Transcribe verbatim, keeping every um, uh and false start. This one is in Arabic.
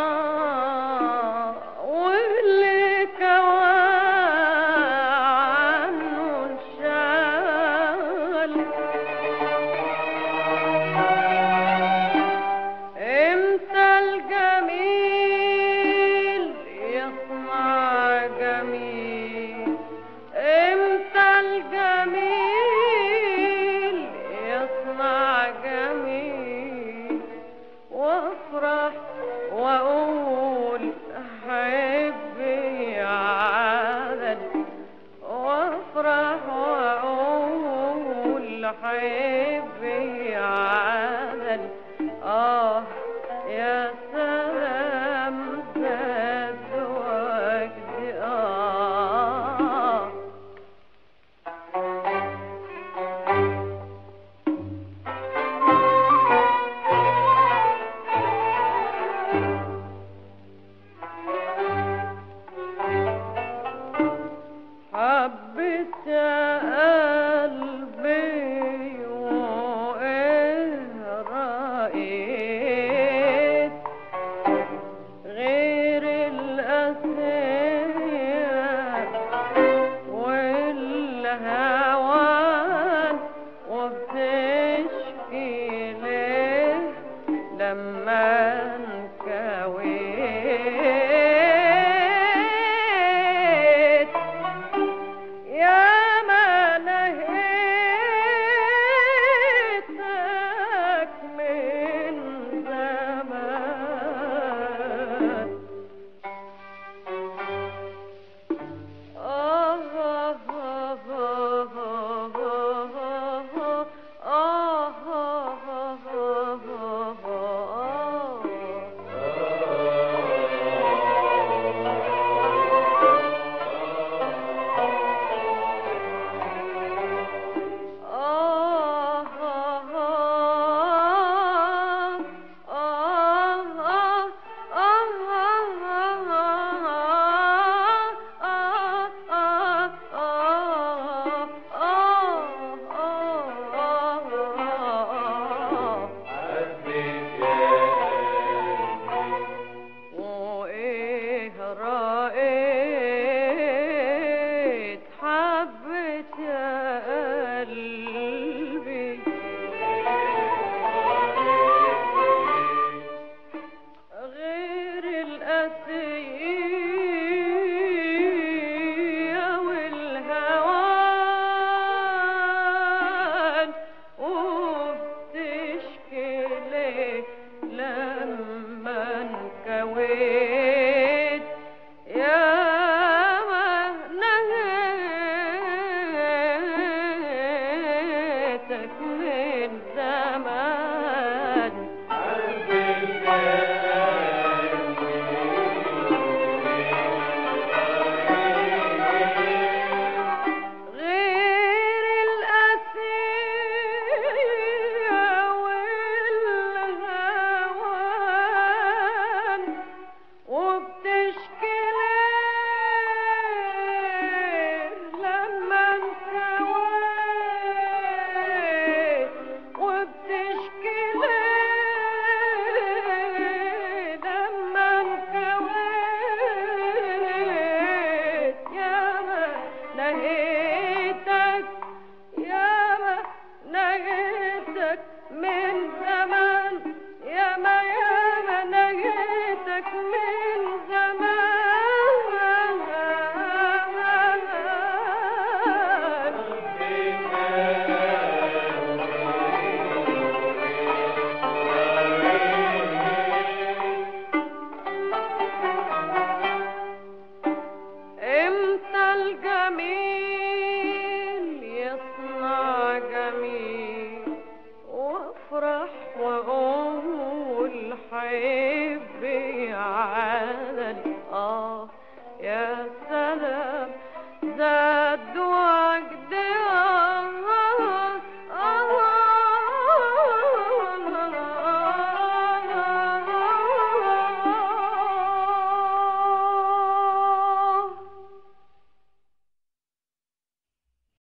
واللي كوى عنه انشغل. امتى الجميل يصنع جميل، امتى الجميل يصنع جميل، وافرح واقول حبي عدل، وافرح واقول حبي عدل. اه يا سلام زاد وجدي. اه حبيت يا قلبي وإيه رأيت غير الأسية والهوان، وبتشكي ليه لما انكويت. يا ما نهيتك من زمان. آه آه آه آه وإيه رأيت حبيت يا قلبي غير الأسية والهوان، وبتشكي ليه لما انكويت. يا ما نهيتك من زمان. غير الأسية والهوان، وبتشكي ليه لما انكويت، وبتشكي ليه لما انكويت. يا ما نهيتك، يا ما نهيتك من زمان، يا ما يا ما نهيتك من زمان. امتى الجميل يصنع جميل، وافرح واقول حبي عدل. اه يا